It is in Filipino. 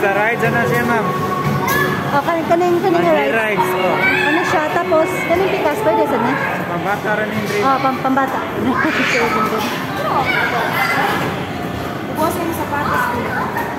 sa rides, ano siya ma'am? Kaning rides. Ano siya, tapos, kaning pikas, pwede sa niya? Pambata rin yung drink. Pambata. Ubos yung sapatos.